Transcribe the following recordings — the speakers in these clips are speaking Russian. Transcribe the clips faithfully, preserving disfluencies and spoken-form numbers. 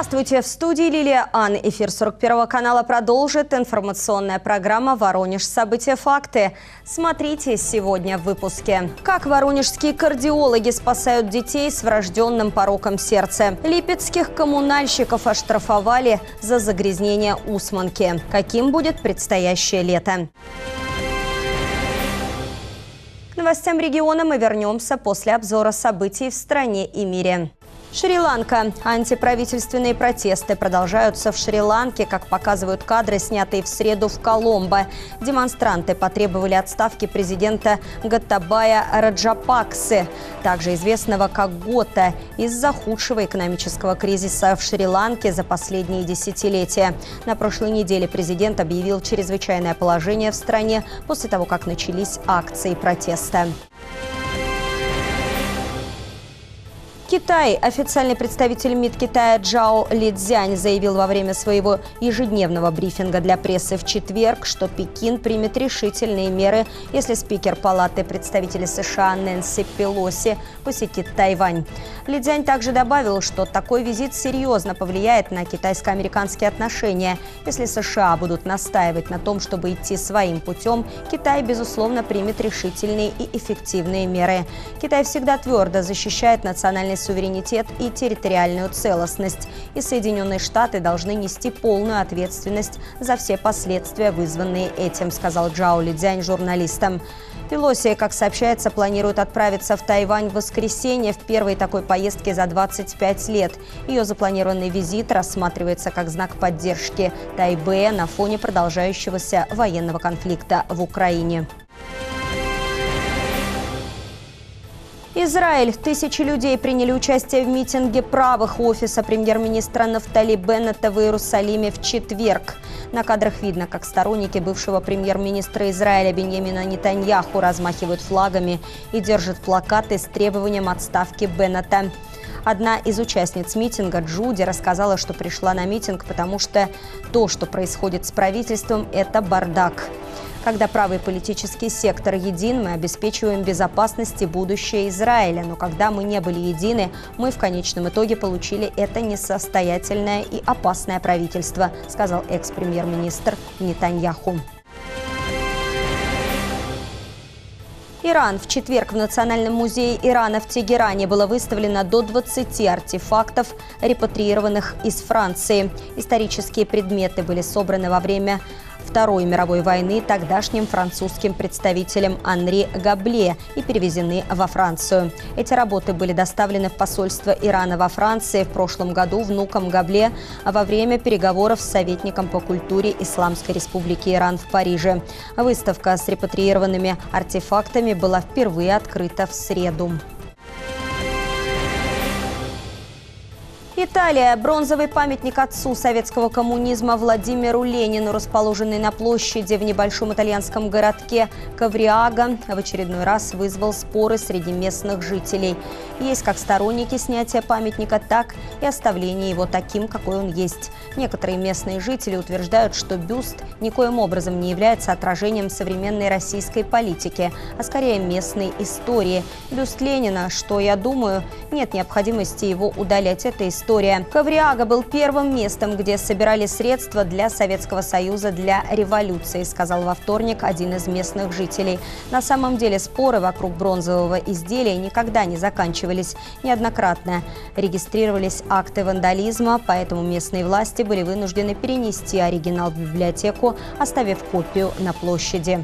Здравствуйте! В студии Лилия Ан. Эфир сорок первого канала продолжит информационная программа «Воронеж. События. Факты». Смотрите сегодня в выпуске. Как воронежские кардиологи спасают детей с врожденным пороком сердца. Липецких коммунальщиков оштрафовали за загрязнение Усманки. Каким будет предстоящее лето? К новостям региона мы вернемся после обзора событий в стране и мире. Шри-Ланка. Антиправительственные протесты продолжаются в Шри-Ланке, как показывают кадры, снятые в среду в Коломбо. Демонстранты потребовали отставки президента Готабая Раджапаксы, также известного как Гота, из-за худшего экономического кризиса в Шри-Ланке за последние десятилетия. На прошлой неделе президент объявил чрезвычайное положение в стране после того, как начались акции протеста. Китай. Официальный представитель МИД Китая Джао Лидзянь заявил во время своего ежедневного брифинга для прессы в четверг, что Пекин примет решительные меры, если спикер Палаты представителей США Нэнси Пелоси посетит Тайвань. Лидзянь также добавил, что такой визит серьезно повлияет на китайско-американские отношения. Если США будут настаивать на том, чтобы идти своим путем, Китай, безусловно, примет решительные и эффективные меры. Китай всегда твердо защищает национальный суверенитет и территориальную целостность. И Соединенные Штаты должны нести полную ответственность за все последствия, вызванные этим, сказал Джао Лидзянь журналистам. Пелоси, как сообщается, планирует отправиться в Тайвань в воскресенье в первой такой поездке за двадцать пять лет. Ее запланированный визит рассматривается как знак поддержки Тайбэя на фоне продолжающегося военного конфликта в Украине. Израиль. Тысячи людей приняли участие в митинге правых у офиса премьер-министра Нафтали Беннета в Иерусалиме в четверг. На кадрах видно, как сторонники бывшего премьер-министра Израиля Биньямина Нетаньяху размахивают флагами и держат плакаты с требованием отставки Беннета. Одна из участниц митинга, Джуди, рассказала, что пришла на митинг, потому что то, что происходит с правительством, это бардак. Когда правый политический сектор един, мы обеспечиваем безопасность и будущее Израиля. Но когда мы не были едины, мы в конечном итоге получили это несостоятельное и опасное правительство, сказал экс-премьер-министр Нетаньяху. Иран. В четверг в Национальном музее Ирана в Тегеране было выставлено до двадцати артефактов, репатриированных из Франции. Исторические предметы были собраны во время Второй мировой войны тогдашним французским представителем Анри Габле и перевезены во Францию. Эти работы были доставлены в посольство Ирана во Франции в прошлом году внуком Габле во время переговоров с советником по культуре Исламской Республики Иран в Париже. Выставка с репатриированными артефактами была впервые открыта в среду. Италия. Бронзовый памятник отцу советского коммунизма Владимиру Ленину, расположенный на площади в небольшом итальянском городке Кавриага, в очередной раз вызвал споры среди местных жителей. Есть как сторонники снятия памятника, так и оставления его таким, какой он есть. Некоторые местные жители утверждают, что бюст никоим образом не является отражением современной российской политики, а скорее местной истории. Бюст Ленина, что я думаю, нет необходимости его удалять. Это история. Кавриага был первым местом, где собирали средства для Советского Союза для революции, сказал во вторник один из местных жителей. На самом деле споры вокруг бронзового изделия никогда не заканчивались. Неоднократно регистрировались акты вандализма, поэтому местные власти были вынуждены перенести оригинал в библиотеку, оставив копию на площади.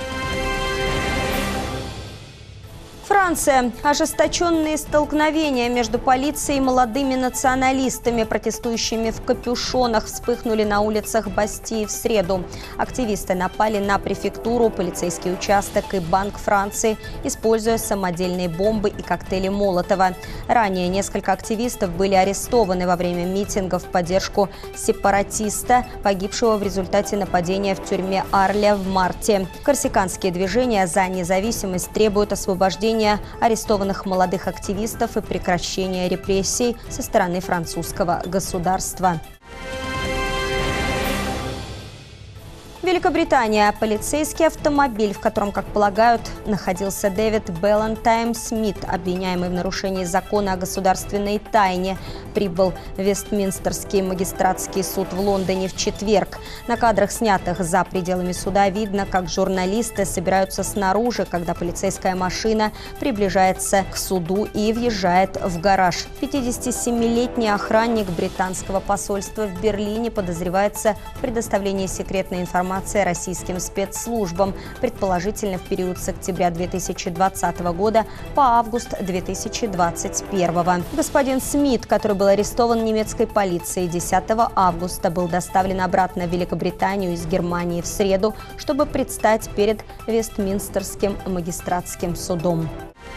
Франция. Ожесточенные столкновения между полицией и молодыми националистами, протестующими в капюшонах, вспыхнули на улицах Бастии в среду. Активисты напали на префектуру, полицейский участок и Банк Франции, используя самодельные бомбы и коктейли Молотова. Ранее несколько активистов были арестованы во время митинга в поддержку сепаратиста, погибшего в результате нападения в тюрьме Арля в марте. Корсиканские движения за независимость требуют освобождения арестованных молодых активистов и прекращения репрессий со стороны французского государства. Великобритания. Полицейский автомобиль, в котором, как полагают, находился Дэвид Баллантайн Смит, обвиняемый в нарушении закона о государственной тайне, прибыл в Вестминстерский магистратский суд в Лондоне в четверг. На кадрах, снятых за пределами суда, видно, как журналисты собираются снаружи, когда полицейская машина приближается к суду и въезжает в гараж. пятидесятисемилетний охранник британского посольства в Берлине подозревается в предоставлении секретной информации российским спецслужбам, предположительно в период с октября две тысячи двадцатого года по август две тысячи двадцать первого. Господин Смит, который был арестован немецкой полицией десятого августа, был доставлен обратно в Великобританию из Германии в среду, чтобы предстать перед Вестминстерским магистратским судом.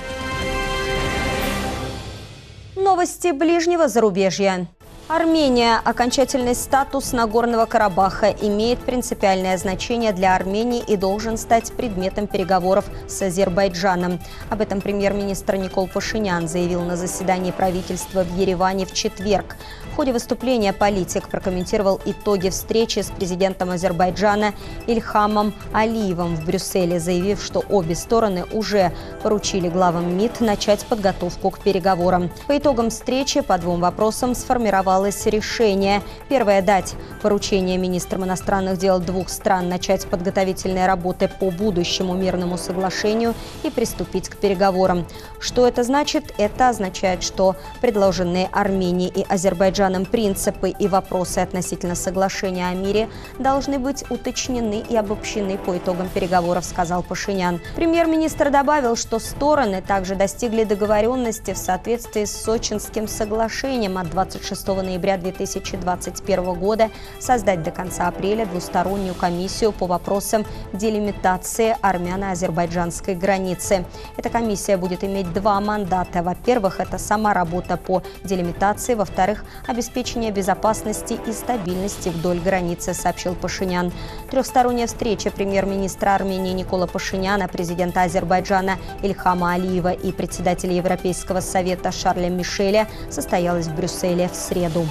Новости ближнего зарубежья. Армения. Окончательный статус Нагорного Карабаха имеет принципиальное значение для Армении и должен стать предметом переговоров с Азербайджаном. Об этом премьер-министр Никол Пашинян заявил на заседании правительства в Ереване в четверг. В ходе выступления политик прокомментировал итоги встречи с президентом Азербайджана Ильхамом Алиевым в Брюсселе, заявив, что обе стороны уже поручили главам МИД начать подготовку к переговорам. По итогам встречи по двум вопросам сформировалось решение. Первое – дать поручение министрам иностранных дел двух стран начать подготовительные работы по будущему мирному соглашению и приступить к переговорам. Что это значит? Это означает, что предложенные Арменией и Азербайджаном принципы и вопросы относительно соглашения о мире должны быть уточнены и обобщены по итогам переговоров, сказал Пашинян. Премьер-министр добавил, что стороны также достигли договоренности в соответствии с Сочинским соглашением от двадцать шестого ноября две тысячи двадцать первого года создать до конца апреля двустороннюю комиссию по вопросам делимитации армяно-азербайджанской границы. Эта комиссия будет иметь два мандата. Во-первых, это сама работа по делимитации, во-вторых, обеспечение безопасности и стабильности вдоль границы, сообщил Пашинян. Трехсторонняя встреча премьер-министра Армении Никола Пашиняна, президента Азербайджана Ильхама Алиева и председателя Европейского совета Шарля Мишеля состоялась в Брюсселе в среду.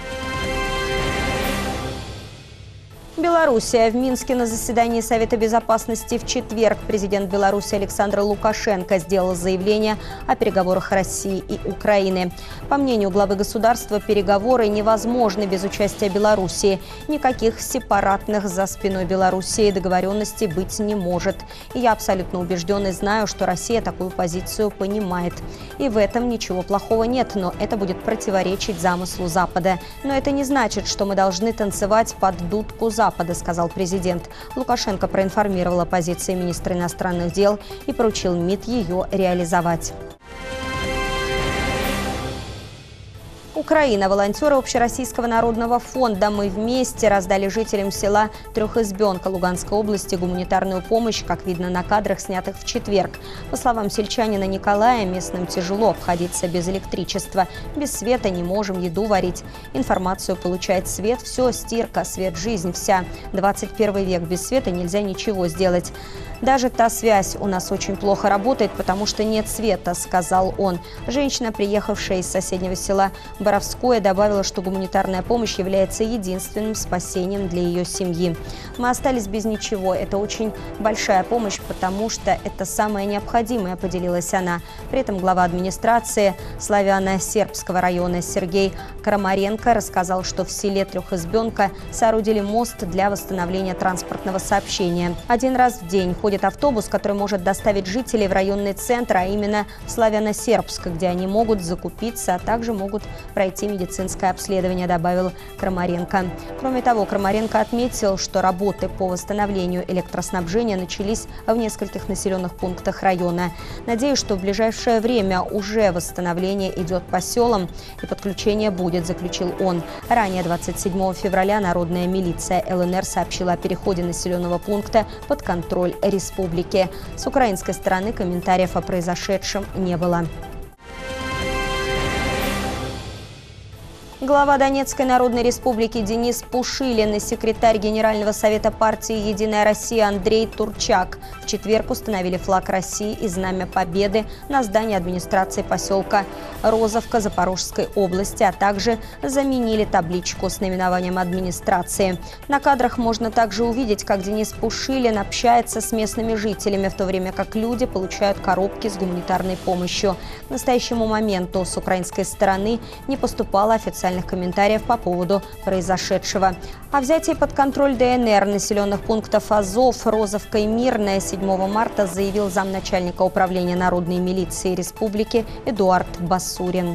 Белоруссия. В Минске на заседании Совета безопасности в четверг президент Беларуси Александр Лукашенко сделал заявление о переговорах России и Украины. По мнению главы государства, переговоры невозможны без участия Белоруссии. Никаких сепаратных за спиной Белоруссии договоренностей быть не может. И я абсолютно убежден и знаю, что Россия такую позицию понимает. И в этом ничего плохого нет, но это будет противоречить замыслу Запада. Но это не значит, что мы должны танцевать под дудку Запада, сказал президент. Лукашенко проинформировал о позиции министра иностранных дел и поручил МИД ее реализовать. Украина. Волонтеры Общероссийского народного фонда «Мы вместе» раздали жителям села Трехизбенка Луганской области гуманитарную помощь, как видно на кадрах, снятых в четверг. По словам сельчанина Николая, местным тяжело обходиться без электричества. Без света не можем еду варить. Информацию получает свет. Все, стирка, свет, жизнь вся. двадцать первый век. Без света нельзя ничего сделать. Даже та связь у нас очень плохо работает, потому что нет света, сказал он. Женщина, приехавшая из соседнего села Боровское, добавила, что гуманитарная помощь является единственным спасением для ее семьи. Мы остались без ничего. Это очень большая помощь, потому что это самое необходимое, поделилась она. При этом глава администрации славяно-сербского района Сергей Крамаренко рассказал, что в селе Трехизбенка соорудили мост для восстановления транспортного сообщения. Один раз в день ходит автобус, который может доставить жителей в районный центр, а именно в Славяно-Сербск, где они могут закупиться, а также могут пройти медицинское обследование, добавил Крамаренко. Кроме того, Крамаренко отметил, что работы по восстановлению электроснабжения начались в нескольких населенных пунктах района. Надеюсь, что в ближайшее время уже восстановление идет по селам и подключение будет, заключил он. Ранее, двадцать седьмого февраля, народная милиция ЛНР сообщила о переходе населенного пункта под контроль республики. С украинской стороны комментариев о произошедшем не было. Глава Донецкой Народной Республики Денис Пушилин и секретарь Генерального совета партии «Единая Россия» Андрей Турчак в четверг установили флаг России и знамя Победы на здании администрации поселка Розовка Запорожской области, а также заменили табличку с наименованием администрации. На кадрах можно также увидеть, как Денис Пушилин общается с местными жителями, в то время как люди получают коробки с гуманитарной помощью. К настоящему моменту с украинской стороны не поступало официальных комментариев по поводу произошедшего. О взятии под контроль ДНР населенных пунктов Азов, Розовка и Мирная седьмого марта заявил замначальника управления народной милиции республики Эдуард Басурин.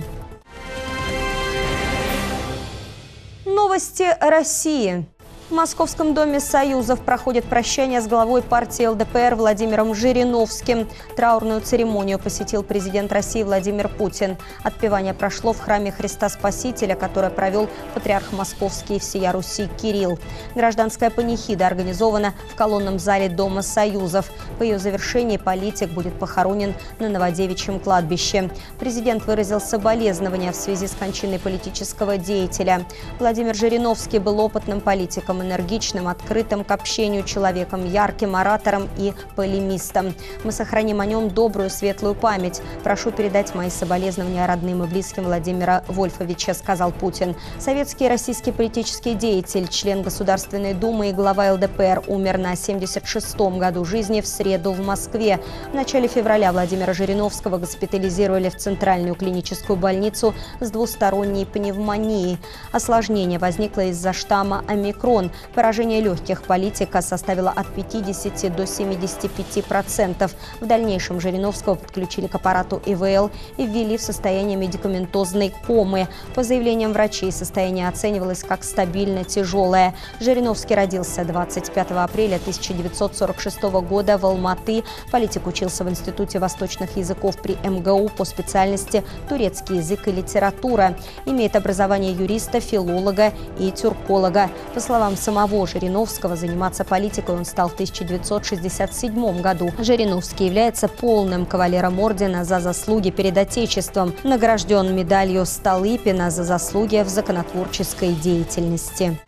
Новости России. В Московском доме Союзов проходит прощание с главой партии эл дэ пэ эр Владимиром Жириновским. Траурную церемонию посетил президент России Владимир Путин. Отпевание прошло в храме Христа Спасителя, которое провел патриарх Московский и всея Руси Кирилл. Гражданская панихида организована в колонном зале Дома Союзов. По ее завершении политик будет похоронен на Новодевичьем кладбище. Президент выразил соболезнования в связи с кончиной политического деятеля. Владимир Жириновский был опытным политиком, энергичным, открытым к общению человеком, ярким оратором и полемистом. Мы сохраним о нем добрую, светлую память. Прошу передать мои соболезнования родным и близким Владимира Вольфовича, сказал Путин. Советский и российский политический деятель, член Государственной Думы и глава эл дэ пэ эр умер на семьдесят шестом году жизни в среду в Москве. В начале февраля Владимира Жириновского госпитализировали в Центральную клиническую больницу с двусторонней пневмонией. Осложнение возникло из-за штамма омикрон. Поражение легких политика составило от пятидесяти до семидесяти пяти процентов. В дальнейшем Жириновского подключили к аппарату и вэ эл и ввели в состояние медикаментозной комы. По заявлениям врачей, состояние оценивалось как стабильно тяжелое. Жириновский родился двадцать пятого апреля тысяча девятьсот сорок шестого года в Алматы. Политик учился в Институте восточных языков при эм гэ у по специальности турецкий язык и литература. Имеет образование юриста, филолога и тюрколога. По словам самого Жириновского, заниматься политикой он стал в тысяча девятьсот шестьдесят седьмом году. Жириновский является полным кавалером ордена за заслуги перед Отечеством, награжден медалью Столыпина за заслуги в законотворческой деятельности.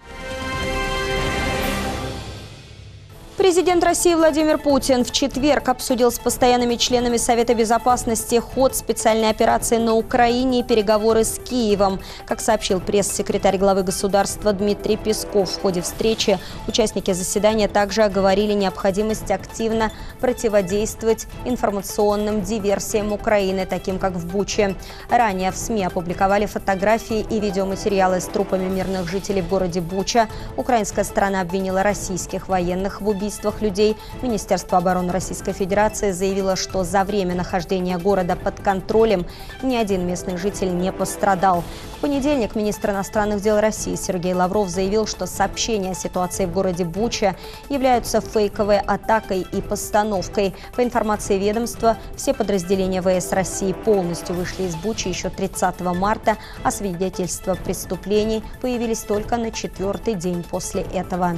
Президент России Владимир Путин в четверг обсудил с постоянными членами Совета Безопасности ход специальной операции на Украине и переговоры с Киевом. Как сообщил пресс-секретарь главы государства Дмитрий Песков, в ходе встречи участники заседания также оговорили необходимость активно противодействовать информационным диверсиям Украины, таким как в Буче. Ранее в СМИ опубликовали фотографии и видеоматериалы с трупами мирных жителей в городе Буча. Украинская сторона обвинила российских военных в убийстве людей. Министерство обороны Российской Федерации заявило, что за время нахождения города под контролем ни один местный житель не пострадал. В понедельник министр иностранных дел России Сергей Лавров заявил, что сообщения о ситуации в городе Буча являются фейковой атакой и постановкой. По информации ведомства, все подразделения вэ эс России полностью вышли из Бучи еще тридцатого марта, а свидетельства преступлений появились только на четвертый день после этого.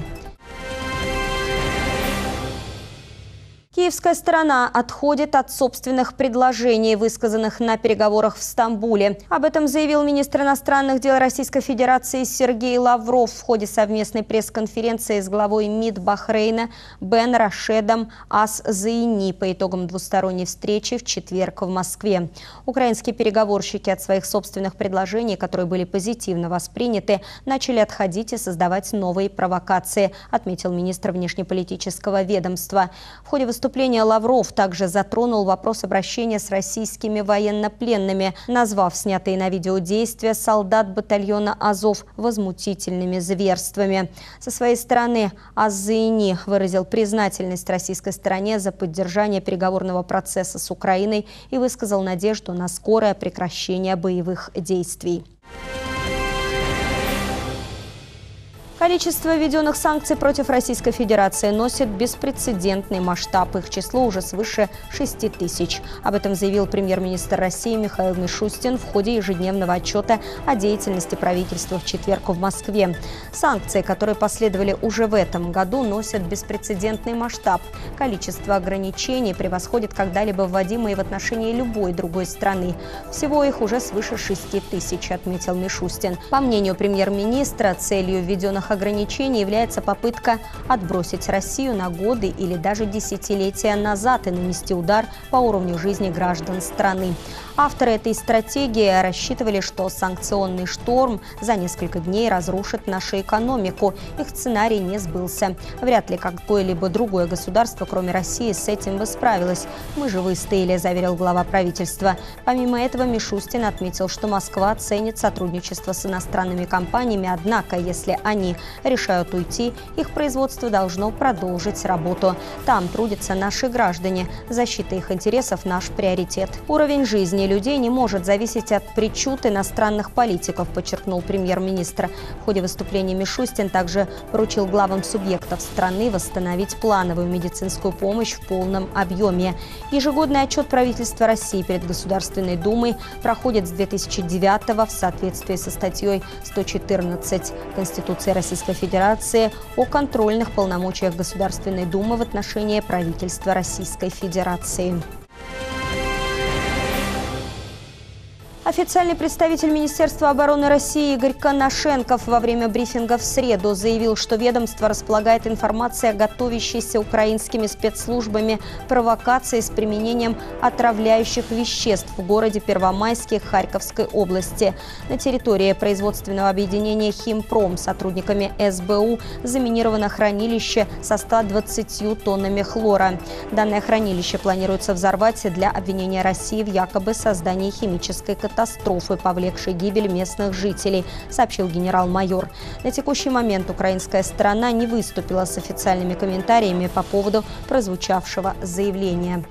Киевская сторона отходит от собственных предложений, высказанных на переговорах в Стамбуле. Об этом заявил министр иностранных дел Российской Федерации Сергей Лавров в ходе совместной пресс-конференции с главой МИД Бахрейна Бен Рашедом Ас Заини по итогам двусторонней встречи в четверг в Москве. Украинские переговорщики от своих собственных предложений, которые были позитивно восприняты, начали отходить и создавать новые провокации, отметил министр внешнеполитического ведомства. В ходе выступления Лавров также затронул вопрос обращения с российскими военнопленными, назвав снятые на видео действия солдат батальона Азов возмутительными зверствами. Со своей стороны Ас Заини выразил признательность российской стороне за поддержание переговорного процесса с Украиной и высказал надежду на скорое прекращение боевых действий. Количество введенных санкций против Российской Федерации носит беспрецедентный масштаб. Их число уже свыше шести тысяч. Об этом заявил премьер-министр России Михаил Мишустин в ходе ежедневного отчета о деятельности правительства в четверг в Москве. Санкции, которые последовали уже в этом году, носят беспрецедентный масштаб. Количество ограничений превосходит когда-либо вводимые в отношении любой другой страны. Всего их уже свыше шести тысяч, отметил Мишустин. По мнению премьер-министра, целью введенных ограничений является попытка отбросить Россию на годы или даже десятилетия назад и нанести удар по уровню жизни граждан страны. Авторы этой стратегии рассчитывали, что санкционный шторм за несколько дней разрушит нашу экономику. Их сценарий не сбылся. Вряд ли какое-либо другое государство, кроме России, с этим бы справилось. Мы же выстояли, заверил глава правительства. Помимо этого, Мишустин отметил, что Москва ценит сотрудничество с иностранными компаниями, однако, если они решают уйти, их производство должно продолжить работу. Там трудятся наши граждане. Защита их интересов – наш приоритет. Уровень жизни людей не может зависеть от причуд иностранных политиков, подчеркнул премьер-министр. В ходе выступления Мишустин также поручил главам субъектов страны восстановить плановую медицинскую помощь в полном объеме. Ежегодный отчет правительства России перед Государственной Думой проходит с две тысячи девятого в соответствии со статьей сто четырнадцать Конституции Российской Федерации о контрольных полномочиях Государственной Думы в отношении правительства Российской Федерации. Официальный представитель Министерства обороны России Игорь Коношенков во время брифинга в среду заявил, что ведомство располагает информацией о готовящейся украинскими спецслужбами провокации с применением отравляющих веществ в городе Первомайске Харьковской области. На территории производственного объединения «Химпром» сотрудниками эс бэ у заминировано хранилище со ста двадцатью тоннами хлора. Данное хранилище планируется взорвать для обвинения России в якобы создании химической катастрофы. катастрофы, повлекшей гибель местных жителей, сообщил генерал-майор. На текущий момент украинская сторона не выступила с официальными комментариями по поводу прозвучавшего заявления.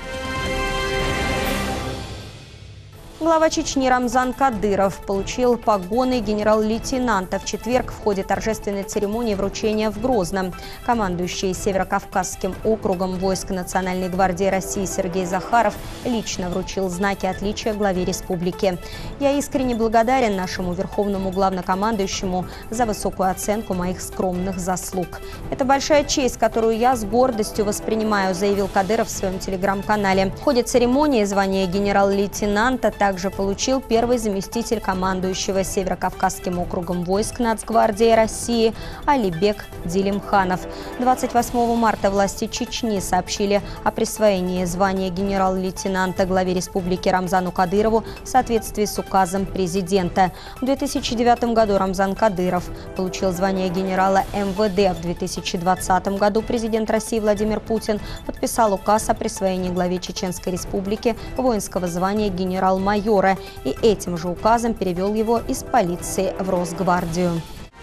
Глава Чечни Рамзан Кадыров получил погоны генерал-лейтенанта в четверг в ходе торжественной церемонии вручения в Грозном. Командующий Северо-Кавказским округом войск Национальной гвардии России Сергей Захаров лично вручил знаки отличия главе республики. «Я искренне благодарен нашему верховному главнокомандующему за высокую оценку моих скромных заслуг. Это большая честь, которую я с гордостью воспринимаю», заявил Кадыров в своем телеграм-канале. В ходе церемонии звание генерал-лейтенанта также также получил первый заместитель командующего Северо-Кавказским округом войск Нацгвардии России Алибек Дилимханов. двадцать восьмого марта власти Чечни сообщили о присвоении звания генерал-лейтенанта главе республики Рамзану Кадырову в соответствии с указом президента. В две тысячи девятом году Рамзан Кадыров получил звание генерала эм вэ дэ. В две тысячи двадцатом году президент России Владимир Путин подписал указ о присвоении главе Чеченской республики воинского звания генерал-майора и этим же указом перевел его из полиции в Росгвардию.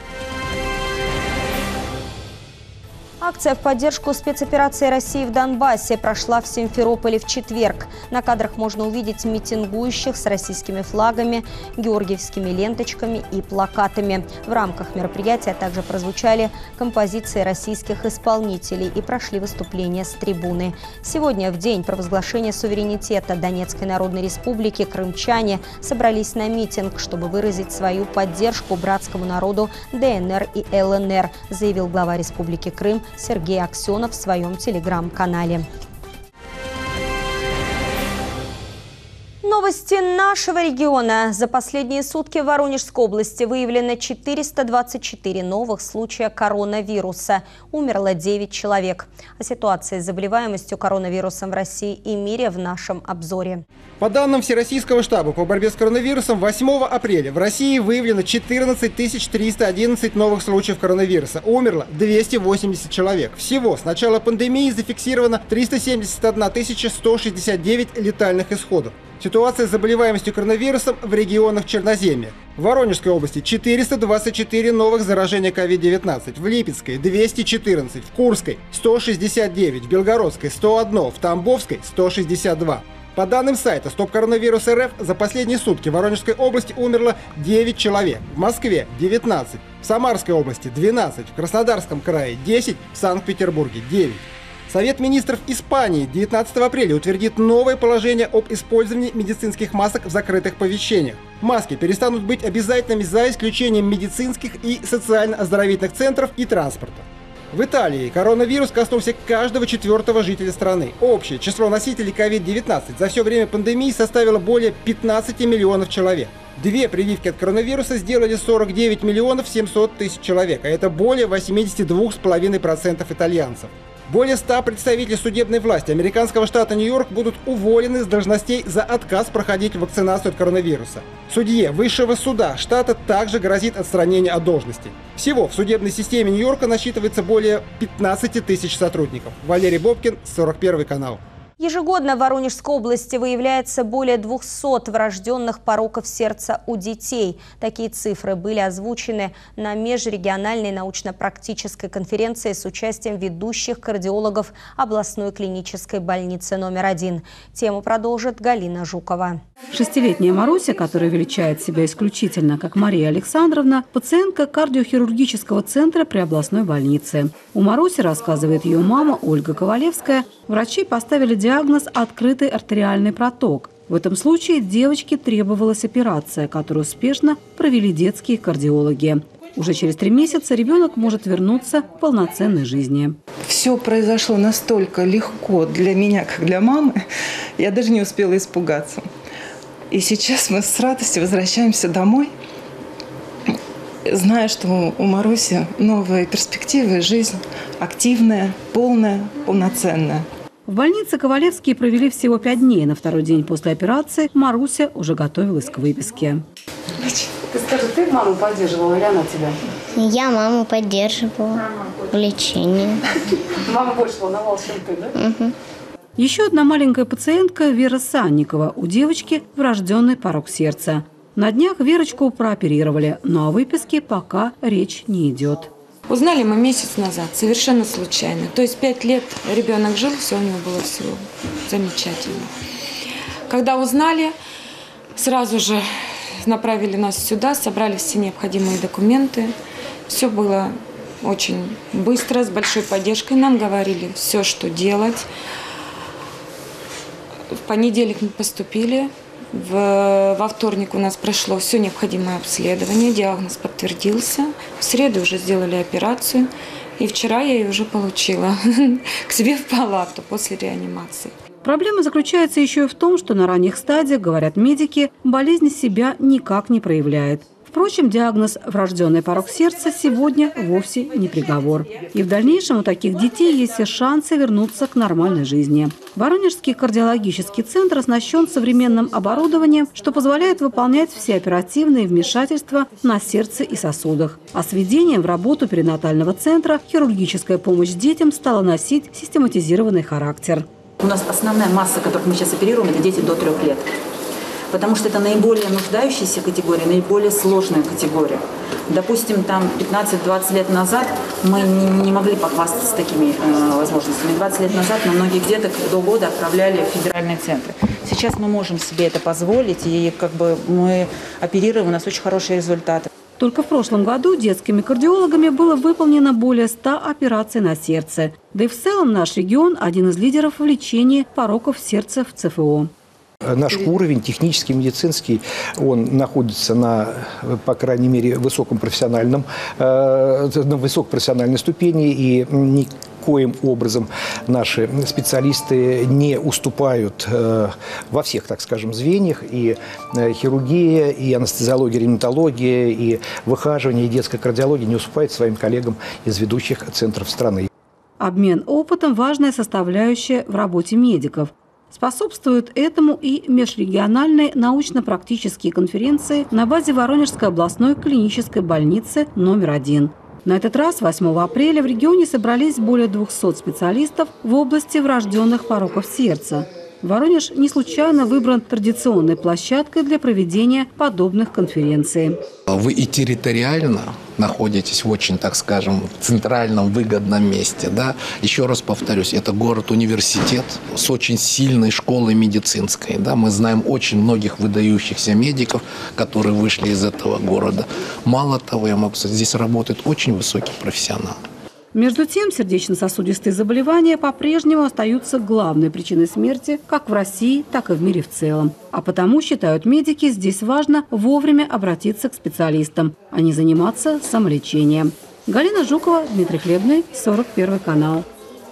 Акция в поддержку спецоперации России в Донбассе прошла в Симферополе в четверг. На кадрах можно увидеть митингующих с российскими флагами, георгиевскими ленточками и плакатами. В рамках мероприятия также прозвучали композиции российских исполнителей и прошли выступления с трибуны. Сегодня, в день провозглашения суверенитета Донецкой Народной Республики, крымчане собрались на митинг, чтобы выразить свою поддержку братскому народу дэ эн эр и эл эн эр, заявил глава Республики Крым Сергей Аксенов в своем телеграм-канале. Новости нашего региона. За последние сутки в Воронежской области выявлено четыреста двадцать четыре новых случая коронавируса. Умерло девять человек. О ситуации с заболеваемостью коронавирусом в России и мире в нашем обзоре. По данным Всероссийского штаба по борьбе с коронавирусом, восьмого апреля в России выявлено четырнадцать тысяч триста одиннадцать новых случаев коронавируса. Умерло двести восемьдесят человек. Всего с начала пандемии зафиксировано триста семьдесят одна тысяча сто шестьдесят девять летальных исходов. Ситуация с заболеваемостью коронавирусом в регионах Черноземья. В Воронежской области четыреста двадцать четыре новых заражения ковид девятнадцать, в Липецкой двести четырнадцать, в Курской сто шестьдесят девять, в Белгородской сто один, в Тамбовской сто шестьдесят два. По данным сайта Стоп Коронавирус эр эф, за последние сутки в Воронежской области умерло девять человек, в Москве – девятнадцать, в Самарской области – двенадцать, в Краснодарском крае – десять, в Санкт-Петербурге – девять. Совет министров Испании девятнадцатого апреля утвердит новое положение об использовании медицинских масок в закрытых помещениях. Маски перестанут быть обязательными за исключением медицинских и социально-оздоровительных центров и транспорта. В Италии коронавирус коснулся каждого четвертого жителя страны. Общее число носителей ковид девятнадцать за все время пандемии составило более пятнадцати миллионов человек. Две прививки от коронавируса сделали сорок девять миллионов семьсот тысяч человек, а это более восьмидесяти двух целых пяти десятых процента итальянцев. Более ста представителей судебной власти американского штата Нью-Йорк будут уволены с должностей за отказ проходить вакцинацию от коронавируса. Судье высшего суда штата также грозит отстранение от должности. Всего в судебной системе Нью-Йорка насчитывается более пятнадцати тысяч сотрудников. Валерий Бобкин, сорок первый канал. Ежегодно в Воронежской области выявляется более двухсот врожденных пороков сердца у детей. Такие цифры были озвучены на межрегиональной научно-практической конференции с участием ведущих кардиологов областной клинической больницы номер один. Тему продолжит Галина Жукова. Шестилетняя Маруся, которая величает себя исключительно как Мария Александровна, пациентка кардиохирургического центра при областной больнице. У Маруси, рассказывает ее мама Ольга Ковалевская, врачи поставили диагноз «открытый артериальный проток». В этом случае девочке требовалась операция, которую успешно провели детские кардиологи. Уже через три месяца ребенок может вернуться к полноценной жизни. Все произошло настолько легко для меня, как для мамы, я даже не успела испугаться. И сейчас мы с радостью возвращаемся домой, зная, что у Маруси новые перспективы, жизнь активная, полная, полноценная. В больнице Ковалевские провели всего пять дней. На второй день после операции Маруся уже готовилась к выписке. Ты скажи, ты маму поддерживала или она тебя? Я маму поддерживала в лечении. Мама больше волновалась, чем ты, да? Угу. Еще одна маленькая пациентка Вера Санникова. У девочки врожденный порок сердца. На днях Верочку прооперировали, но о выписке пока речь не идет. Узнали мы месяц назад, совершенно случайно. То есть пять лет ребенок жил, все у него было все замечательно. Когда узнали, сразу же направили нас сюда, собрали все необходимые документы. Все было очень быстро, с большой поддержкой. Нам говорили все, что делать. В понедельник мы поступили. В, во вторник у нас прошло все необходимое обследование, диагноз подтвердился. В среду уже сделали операцию, и вчера я ее уже получила к себе в палату после реанимации. Проблема заключается еще и в том, что на ранних стадиях, говорят медики, болезнь себя никак не проявляет. Впрочем, диагноз «врожденный порок сердца» сегодня вовсе не приговор. И в дальнейшем у таких детей есть все шансы вернуться к нормальной жизни. Воронежский кардиологический центр оснащен современным оборудованием, что позволяет выполнять все оперативные вмешательства на сердце и сосудах. А с введением в работу перинатального центра хирургическая помощь детям стала носить систематизированный характер. У нас основная масса, которых мы сейчас оперируем, это дети до трех лет. Потому что это наиболее нуждающаяся категория, наиболее сложная категория. Допустим, там пятнадцать-двадцать лет назад мы не, не могли похвастаться такими э, возможностями. двадцать лет назад на многих деток до года отправляли в федеральные центры. Сейчас мы можем себе это позволить, и как бы мы оперируем, у нас очень хорошие результаты. Только в прошлом году детскими кардиологами было выполнено более ста операций на сердце. Да и в целом наш регион – один из лидеров в лечении пороков сердца в ЦФО. Наш уровень технический, медицинский, он находится на, по крайней мере, высоком профессиональном, э, на высокопрофессиональной ступени, и никоим образом наши специалисты не уступают э, во всех, так скажем, звеньях, и э, хирургия, и анестезиология, реаниматология, и выхаживание, и детская кардиология не уступает своим коллегам из ведущих центров страны. Обмен опытом – важная составляющая в работе медиков. Способствуют этому и межрегиональные научно-практические конференции на базе Воронежской областной клинической больницы номер один. На этот раз, восьмого апреля, в регионе собрались более двухсот специалистов в области врожденных пороков сердца. Воронеж не случайно выбран традиционной площадкой для проведения подобных конференций. Вы и территориально находитесь в очень, так скажем, центральном, выгодном месте. Да? Еще раз повторюсь, это город-университет с очень сильной школой медицинской. Да? Мы знаем очень многих выдающихся медиков, которые вышли из этого города. Мало того, я могу сказать, здесь работает очень высокий профессионал. Между тем, сердечно-сосудистые заболевания по-прежнему остаются главной причиной смерти как в России, так и в мире в целом. А потому, считают медики, здесь важно вовремя обратиться к специалистам, а не заниматься самолечением. Галина Жукова, Дмитрий Хлебный, сорок первый канал.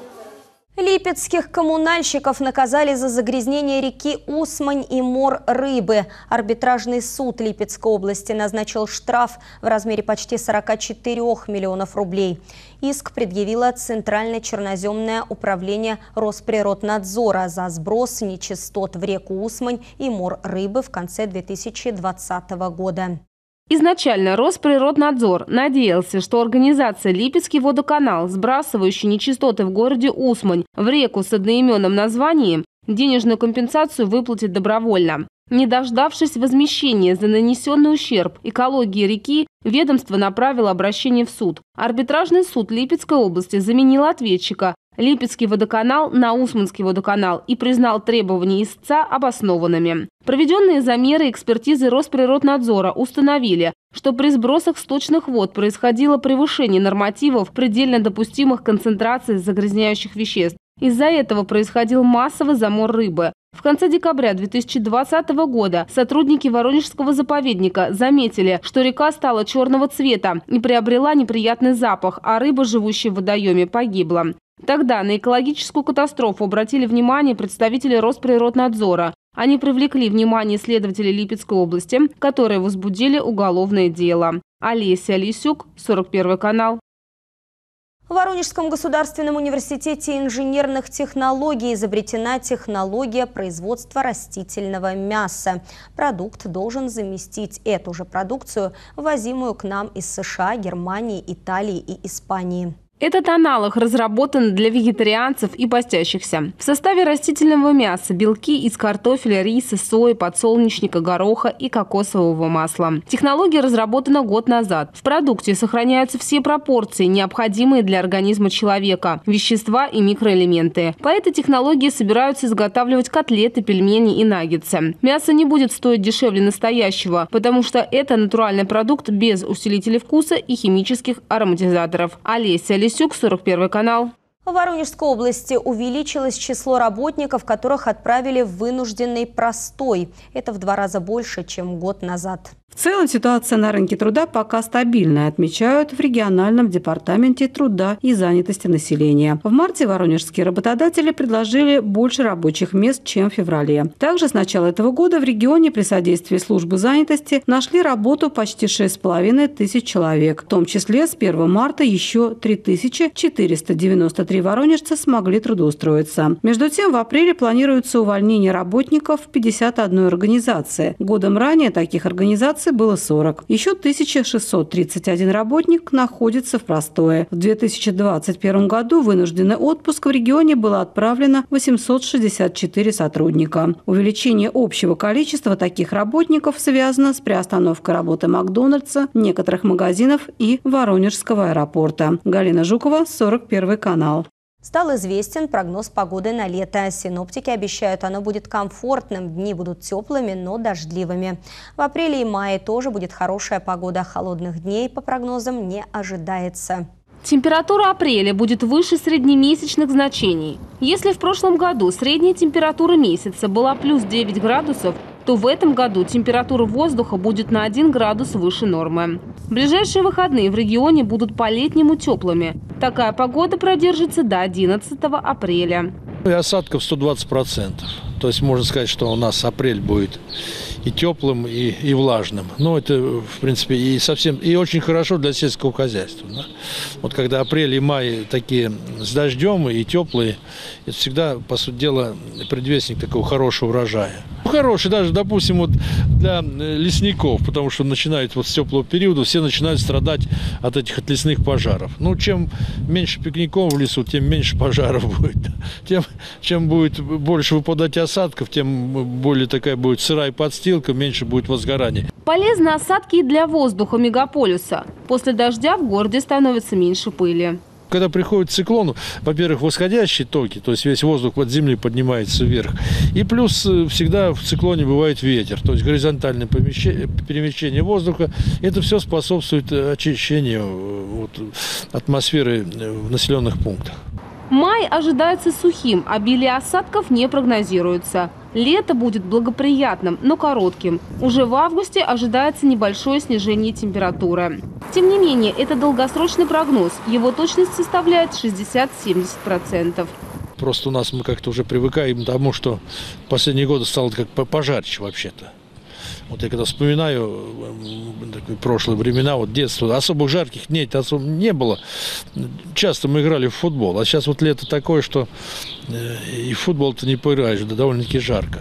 Липецких коммунальщиков наказали за загрязнение реки Усмань и мор рыбы. Арбитражный суд Липецкой области назначил штраф в размере почти сорока четырёх миллионов рублей. Иск предъявило Центральное черноземное управление Росприроднадзора за сброс нечистот в реку Усмань и мор рыбы в конце две тысячи двадцатого года. Изначально Росприроднадзор надеялся, что организация «Липецкий водоканал», сбрасывающая нечистоты в городе Усмань в реку с одноименным названием, денежную компенсацию выплатит добровольно. Не дождавшись возмещения за нанесенный ущерб экологии реки, ведомство направило обращение в суд. Арбитражный суд Липецкой области заменил ответчика Липецкий водоканал на Усманский водоканал и признал требования истца обоснованными. Проведенные замеры экспертизы Росприроднадзора установили, что при сбросах сточных вод происходило превышение нормативов предельно допустимых концентраций загрязняющих веществ. Из-за этого происходил массовый замор рыбы. В конце декабря две тысячи двадцатого года сотрудники Воронежского заповедника заметили, что река стала черного цвета и приобрела неприятный запах, а рыба, живущая в водоеме, погибла. Тогда на экологическую катастрофу обратили внимание представители Росприроднадзора. Они привлекли внимание следователей Липецкой области, которые возбудили уголовное дело. Олеся Лисюк, сорок первый канал. В Воронежском государственном университете инженерных технологий изобретена технология производства растительного мяса. Продукт должен заместить эту же продукцию, ввозимую к нам из США, Германии, Италии и Испании. Этот аналог разработан для вегетарианцев и постящихся. В составе растительного мяса белки из картофеля, риса, сои, подсолнечника, гороха и кокосового масла. Технология разработана год назад. В продукте сохраняются все пропорции, необходимые для организма человека, вещества и микроэлементы. По этой технологии собираются изготавливать котлеты, пельмени и наггетсы. Мясо не будет стоить дешевле настоящего, потому что это натуральный продукт без усилителей вкуса и химических ароматизаторов. Олеся Лисюк, сорок первый канал. В Воронежской области увеличилось число работников, которых отправили в вынужденный простой. Это в два раза больше, чем год назад. В целом ситуация на рынке труда пока стабильная, отмечают в региональном департаменте труда и занятости населения. В марте воронежские работодатели предложили больше рабочих мест, чем в феврале. Также с начала этого года в регионе при содействии службы занятости нашли работу почти шесть с половиной тысяч человек. В том числе с первого марта еще три тысячи четыреста девяносто три воронежца смогли трудоустроиться. Между тем, в апреле планируется увольнение работников в пятьдесят одной организации. Годом ранее таких организаций было сорок. Еще тысяча шестьсот тридцать один работник находится в простое. В две тысячи двадцать первом году в вынужденный отпуск в регионе было отправлено восемьсот шестьдесят четыре сотрудника. Увеличение общего количества таких работников связано с приостановкой работы Макдональдса, некоторых магазинов и Воронежского аэропорта. Галина Жукова, сорок первый канал. Стал известен прогноз погоды на лето. Синоптики обещают, оно будет комфортным. Дни будут теплыми, но дождливыми. В апреле и мае тоже будет хорошая погода. Холодных дней, по прогнозам, не ожидается. Температура апреля будет выше среднемесячных значений. Если в прошлом году средняя температура месяца была плюс девять градусов, то в этом году температура воздуха будет на один градус выше нормы. Ближайшие выходные в регионе будут по-летнему теплыми. Такая погода продержится до одиннадцатого апреля. И осадков сто двадцать процентов. То есть можно сказать, что у нас апрель будет и теплым, и, и влажным. Но это, в принципе, и совсем и очень хорошо для сельского хозяйства. Да? Вот когда апрель и май такие с дождем и теплые, это всегда, по сути дела, предвестник такого хорошего урожая. Хороший даже, допустим, вот для лесников, потому что начинают вот с теплого периода, все начинают страдать от этих от лесных пожаров. Ну, чем меньше пикников в лесу, тем меньше пожаров будет. Тем, чем будет больше выпадать осадков, осадков, тем более такая будет сырая подстилка, меньше будет возгораний. Полезны осадки и для воздуха мегаполиса. После дождя в городе становится меньше пыли. Когда приходит циклон, во-первых, восходящие токи, то есть весь воздух под землей поднимается вверх. И плюс всегда в циклоне бывает ветер, то есть горизонтальное перемещение воздуха. Это все способствует очищению вот, атмосферы в населенных пунктах. Май ожидается сухим, обилие осадков не прогнозируется. Лето будет благоприятным, но коротким. Уже в августе ожидается небольшое снижение температуры. Тем не менее, это долгосрочный прогноз. Его точность составляет шестьдесят-семьдесят процентов. Просто у нас мы как-то уже привыкаем к тому, что в последние годы стало как пожарче вообще-то. Вот я когда вспоминаю прошлые времена, вот детство, особо жарких дней особо не было. Часто мы играли в футбол, а сейчас вот лето такое, что и в футбол-то не поиграешь, да довольно-таки жарко.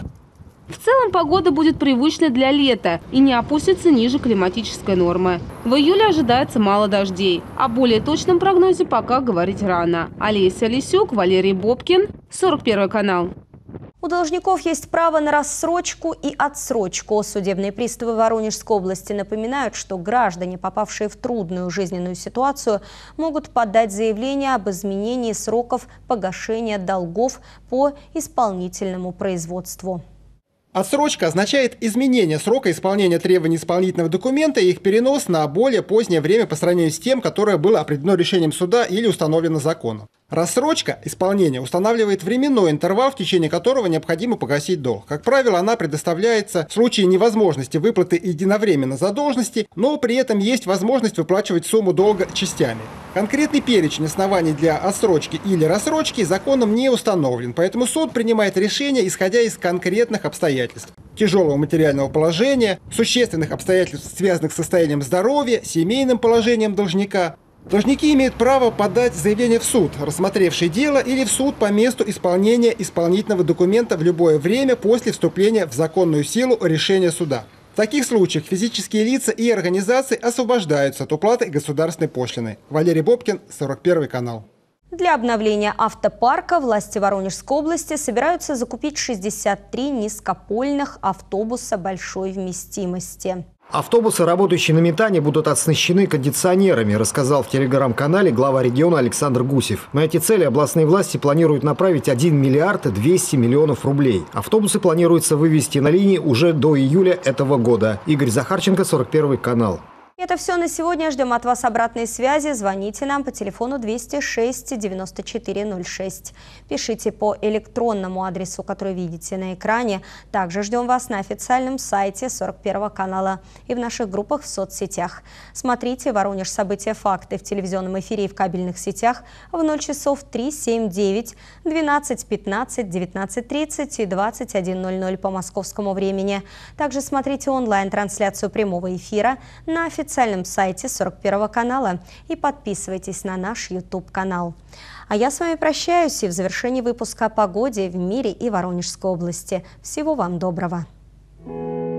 В целом погода будет привычной для лета и не опустится ниже климатической нормы. В июле ожидается мало дождей. О более точном прогнозе пока говорить рано. Олеся Лисюк, Валерий Бобкин, сорок первый канал. У должников есть право на рассрочку и отсрочку. Судебные приставы Воронежской области напоминают, что граждане, попавшие в трудную жизненную ситуацию, могут подать заявление об изменении сроков погашения долгов по исполнительному производству. Отсрочка означает изменение срока исполнения требований исполнительного документа и их перенос на более позднее время по сравнению с тем, которое было определено решением суда или установлено законом. Рассрочка исполнения устанавливает временной интервал, в течение которого необходимо погасить долг. Как правило, она предоставляется в случае невозможности выплаты единовременно задолженности, но при этом есть возможность выплачивать сумму долга частями. Конкретный перечень оснований для отсрочки или рассрочки законом не установлен, поэтому суд принимает решение, исходя из конкретных обстоятельств. Тяжелого материального положения, существенных обстоятельств, связанных с состоянием здоровья, семейным положением должника. Должники имеют право подать заявление в суд, рассмотревший дело, или в суд по месту исполнения исполнительного документа в любое время после вступления в законную силу решения суда. В таких случаях физические лица и организации освобождаются от уплаты государственной пошлины. Валерий Бобкин, сорок первый канал. Для обновления автопарка власти Воронежской области собираются закупить шестьдесят три низкопольных автобуса большой вместимости. Автобусы, работающие на метане, будут оснащены кондиционерами, рассказал в телеграм-канале глава региона Александр Гусев. На эти цели областные власти планируют направить один миллиард двести миллионов рублей. Автобусы планируется вывести на линии уже до июля этого года. Игорь Захарченко, сорок первый канал. Это все на сегодня. Ждем от вас обратной связи. Звоните нам по телефону двести шесть девяносто четыре ноль шесть. Пишите по электронному адресу, который видите на экране. Также ждем вас на официальном сайте сорок первого канала и в наших группах в соцсетях. Смотрите «Воронеж. События. Факты» в телевизионном эфире и в кабельных сетях в ноль часов три, семь, девять, двенадцать, пятнадцать, девятнадцать тридцать и двадцать один ноль ноль по московскому времени. Также смотрите онлайн-трансляцию прямого эфира на официальном официальном сайте сорок первого канала и подписывайтесь на наш YouTube-канал. А я с вами прощаюсь и в завершении выпуска о погоде в мире и Воронежской области. Всего вам доброго!